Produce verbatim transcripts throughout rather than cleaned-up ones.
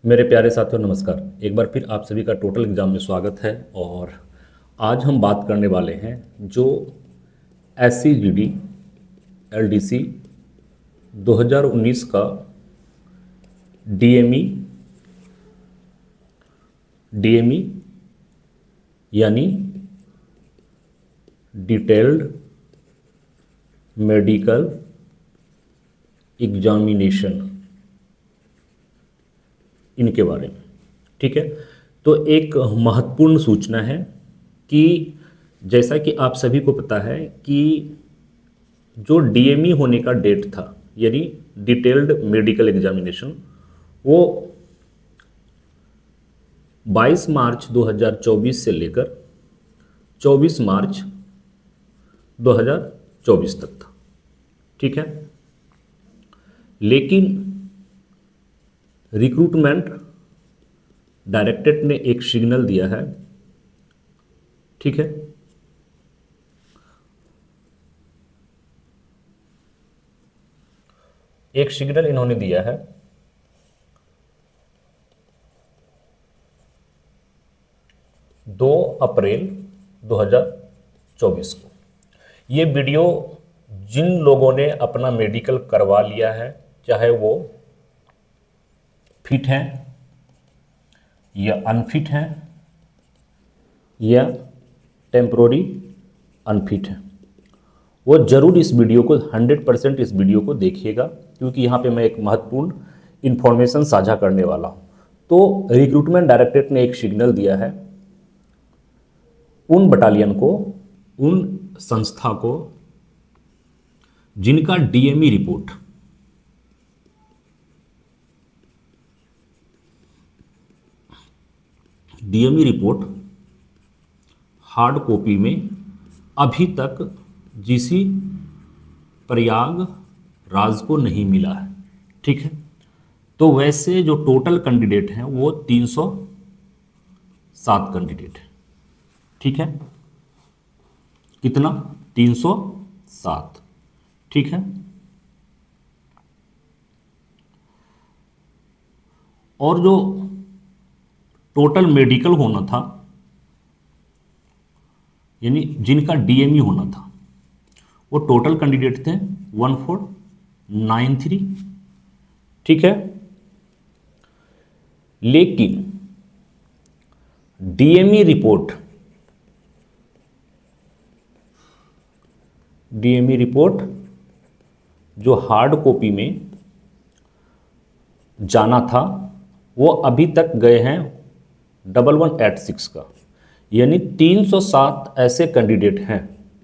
मेरे प्यारे साथियों नमस्कार। एक बार फिर आप सभी का टोटल एग्ज़ाम में स्वागत है। और आज हम बात करने वाले हैं जो S C G D L D C दो हज़ार उन्नीस का D M E D M E यानी डिटेल्ड मेडिकल एग्जामिनेशन, इनके बारे में। ठीक है, तो एक महत्वपूर्ण सूचना है कि जैसा कि आप सभी को पता है कि जो डी एम ई होने का डेट था यानी डिटेल्ड मेडिकल एग्जामिनेशन, वो बाईस मार्च दो हज़ार चौबीस से लेकर चौबीस मार्च दो हज़ार चौबीस तक था। ठीक है, लेकिन रिक्रूटमेंट डायरेक्टरेट ने एक सिग्नल दिया है। ठीक है, एक सिग्नल इन्होंने दिया है दो अप्रैल दो हज़ार चौबीस को। ये वीडियो जिन लोगों ने अपना मेडिकल करवा लिया है, चाहे वो फिट हैं या अनफिट हैं या टेम्प्रोरी अनफिट हैं, वो ज़रूर इस वीडियो को हंड्रेड परसेंट इस वीडियो को देखिएगा, क्योंकि यहाँ पे मैं एक महत्वपूर्ण इन्फॉर्मेशन साझा करने वाला हूँ। तो रिक्रूटमेंट डायरेक्टरेट ने एक सिग्नल दिया है उन बटालियन को, उन संस्था को जिनका D M E report D M E report hard copy में अभी तक जीसी प्रयाग राज को नहीं मिला है। ठीक है, तो वैसे जो टोटल कैंडिडेट हैं वो तीन सौ सात कैंडिडेट है। ठीक है, कितना? तीन सौ सात। ठीक है, और जो टोटल मेडिकल होना था यानी जिनका डी एम ई होना था, वो टोटल कैंडिडेट थे वन फोर नाइन थ्री। ठीक है, लेकिन D M E report D M E report जो हार्ड कॉपी में जाना था वो अभी तक गए हैं डबल वन एट सिक्स का, यानी तीन सौ सात ऐसे कैंडिडेट हैं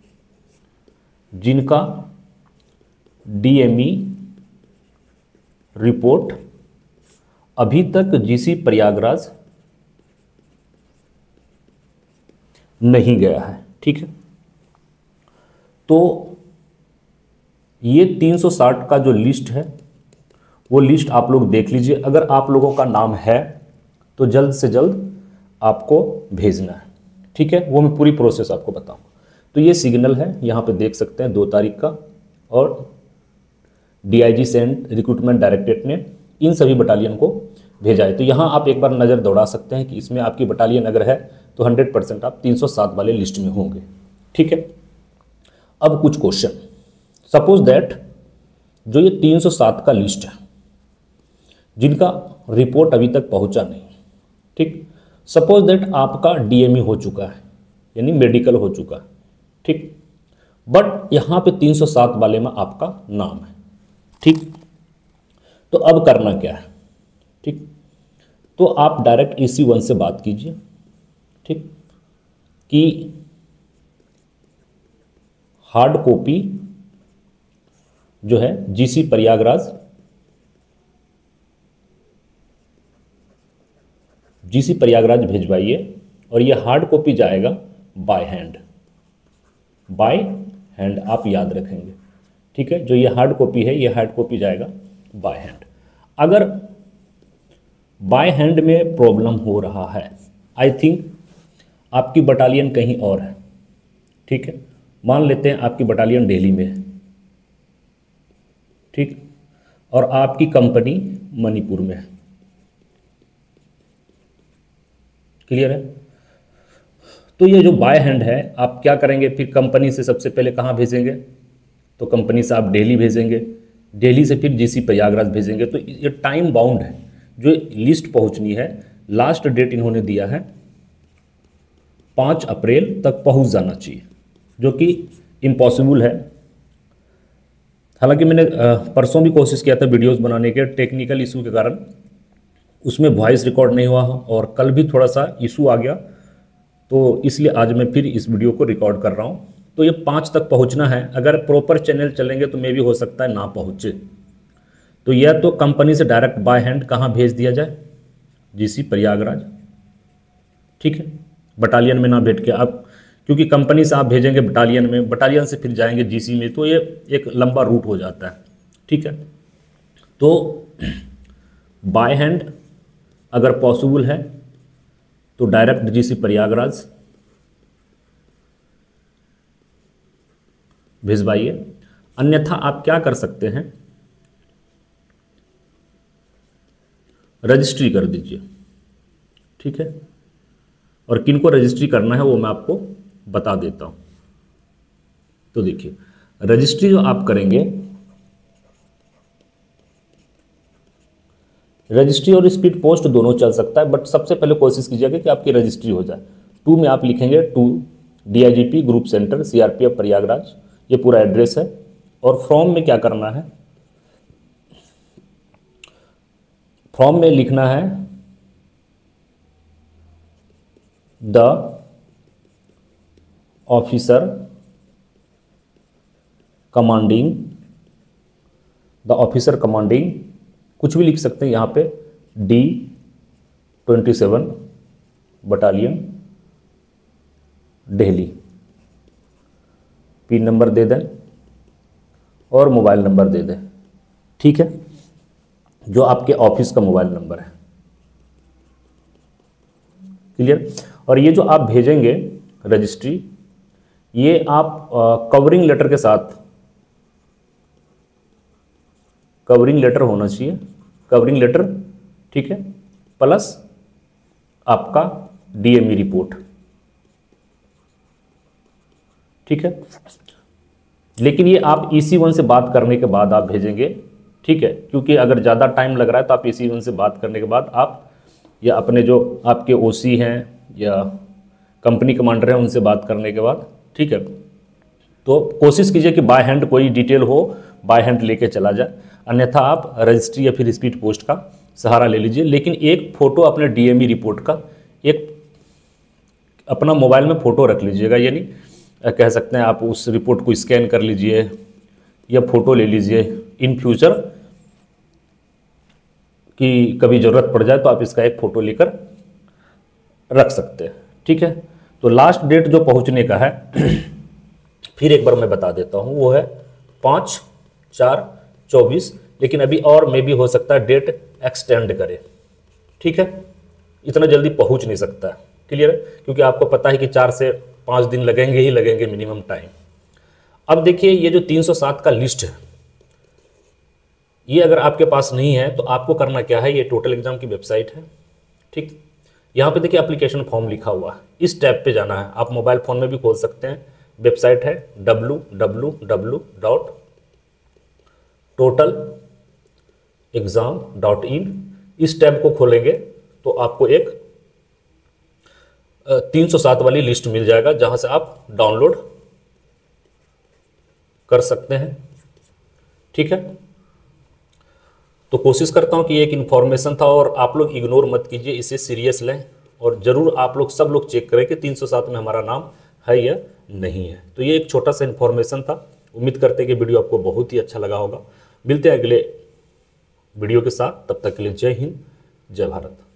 जिनका डी एम ई रिपोर्ट अभी तक जीसी प्रयागराज नहीं गया है। ठीक है, तो ये तीन सौ साठ का जो लिस्ट है वो लिस्ट आप लोग देख लीजिए। अगर आप लोगों का नाम है तो जल्द से जल्द आपको भेजना है। ठीक है, वो मैं पूरी प्रोसेस आपको बताऊंगा। तो ये सिग्नल है, यहाँ पे देख सकते हैं दो तारीख का, और D I G sent recruitment directorate ने इन सभी बटालियन को भेजा है। तो यहाँ आप एक बार नज़र दौड़ा सकते हैं कि इसमें आपकी बटालियन अगर है तो हंड्रेड परसेंट आप तीन सौ सात वाले लिस्ट में होंगे। ठीक है, अब कुछ क्वेश्चन। सपोज दैट जो ये तीन सौ सात का लिस्ट है जिनका रिपोर्ट अभी तक पहुंचा नहीं, ठीक, सपोज दैट आपका डी एम ई हो चुका है यानी मेडिकल हो चुका है। ठीक, बट यहाँ पे तीन सौ सात वाले में आपका नाम है। ठीक, तो अब करना क्या है? ठीक, तो आप डायरेक्ट ई सी वन से बात कीजिए। ठीक, कि हार्ड कॉपी जो है जीसी प्रयागराज जीसी प्रयागराज भिजवाइए, और ये हार्ड कॉपी जाएगा बाय हैंड। बाय हैंड आप याद रखेंगे। ठीक है, जो ये हार्ड कॉपी है ये हार्ड कॉपी जाएगा बाय हैंड। अगर बाय हैंड में प्रॉब्लम हो रहा है, आई थिंक आपकी बटालियन कहीं और है। ठीक है, मान लेते हैं आपकी बटालियन दिल्ली में है, ठीक, और आपकी कंपनी मणिपुर में है, क्लियर है। तो ये जो बाय हैंड है आप क्या करेंगे, फिर कंपनी से सबसे पहले कहाँ भेजेंगे, तो कंपनी से आप दिल्ली भेजेंगे, दिल्ली से फिर जीसी प्रयागराज भेजेंगे। तो ये टाइम बाउंड है, जो लिस्ट पहुंचनी है लास्ट डेट इन्होंने दिया है पाँच अप्रैल तक पहुंच जाना चाहिए, जो कि इम्पॉसिबल है। हालांकि मैंने परसों भी कोशिश किया था वीडियोस बनाने के, टेक्निकल इशू के कारण उसमें वॉइस रिकॉर्ड नहीं हुआ, और कल भी थोड़ा सा इशू आ गया, तो इसलिए आज मैं फिर इस वीडियो को रिकॉर्ड कर रहा हूँ। तो ये पाँच तक पहुँचना है, अगर प्रॉपर चैनल चलेंगे तो मे भी हो सकता है ना पहुँचे। तो यह तो कंपनी से डायरेक्ट बाय हैंड कहाँ भेज दिया जाए, जीसी प्रयागराज, ठीक है, बटालियन में ना बैठ के आप, क्योंकि कंपनी से आप भेजेंगे बटालियन में, बटालियन से फिर जाएंगे जीसी में, तो ये एक लंबा रूट हो जाता है, ठीक है। तो बाय हैंड अगर पॉसिबल है तो डायरेक्ट जीसी प्रयागराज भिजवाइए, अन्यथा आप क्या कर सकते हैं, रजिस्ट्री कर दीजिए, ठीक है। और किनको रजिस्ट्री करना है वो मैं आपको बता देता हूं। तो देखिए, रजिस्ट्री जो आप करेंगे, रजिस्ट्री और स्पीड पोस्ट दोनों चल सकता है, बट सबसे पहले कोशिश कीजिएगा कि आपकी रजिस्ट्री हो जाए। टू में आप लिखेंगे to DIGP group centre CRPF Prayagraj, ये पूरा एड्रेस है। और फ्रॉम में क्या करना है, फ्रॉम में लिखना है the officer commanding, the officer commanding कुछ भी लिख सकते हैं यहाँ पे, D twenty seven battalion Delhi, pin number दे दें और मोबाइल नंबर दे दें, ठीक है, जो आपके ऑफिस का मोबाइल नंबर है, क्लियर। और ये जो आप भेजेंगे रजिस्ट्री, ये आप कवरिंग लेटर के साथ, कवरिंग लेटर होना चाहिए, कवरिंग लेटर, ठीक है, प्लस आपका डीएमई रिपोर्ट, ठीक है। लेकिन ये आप ईसी वन से बात करने के बाद आप भेजेंगे, ठीक है, क्योंकि अगर ज़्यादा टाइम लग रहा है तो आप ईसी वन से बात करने के बाद आप, या अपने जो आपके ओसी हैं या कंपनी कमांडर हैं उनसे बात करने के बाद, ठीक है। तो कोशिश कीजिए कि बाय हैंड कोई डिटेल हो, बाय हैंड लेके चला जाए, अन्यथा आप रजिस्ट्री या फिर स्पीड पोस्ट का सहारा ले लीजिए। लेकिन एक फ़ोटो अपने डीएमई रिपोर्ट का, एक अपना मोबाइल में फ़ोटो रख लीजिएगा, यानी कह सकते हैं आप उस रिपोर्ट को स्कैन कर लीजिए या फ़ोटो ले लीजिए, इन फ्यूचर कि कभी ज़रूरत पड़ जाए तो आप इसका एक फ़ोटो लेकर रख सकते हैं, ठीक है। तो लास्ट डेट जो पहुंचने का है फिर एक बार मैं बता देता हूं, वो है पाँच चार चौबीस, लेकिन अभी और मे भी हो सकता है डेट एक्सटेंड करे, ठीक है, इतना जल्दी पहुंच नहीं सकता है, क्लियर है, क्योंकि आपको पता है कि चार से पाँच दिन लगेंगे ही लगेंगे मिनिमम टाइम। अब देखिए, ये जो तीन सौ सात का लिस्ट है, ये अगर आपके पास नहीं है तो आपको करना क्या है, ये टोटल एग्जाम की वेबसाइट है, ठीक, यहाँ पे देखिए एप्लीकेशन फॉर्म लिखा हुआ है, इस टैब पे जाना है, आप मोबाइल फ़ोन में भी खोल सकते हैं, वेबसाइट है W W W dot total exam dot in. इस टैब को खोलेंगे तो आपको एक तीन सौ सात वाली लिस्ट मिल जाएगा, जहाँ से आप डाउनलोड कर सकते हैं, ठीक है। तो कोशिश करता हूँ कि ये एक इन्फॉर्मेशन था और आप लोग इग्नोर मत कीजिए, इसे सीरियस लें और ज़रूर आप लोग सब लोग चेक करें कि तीन सौ सात में हमारा नाम है या नहीं है। तो ये एक छोटा सा इन्फॉर्मेशन था, उम्मीद करते हैं कि वीडियो आपको बहुत ही अच्छा लगा होगा। मिलते हैं अगले वीडियो के साथ, तब तक के लिए जय हिंद, जय भारत।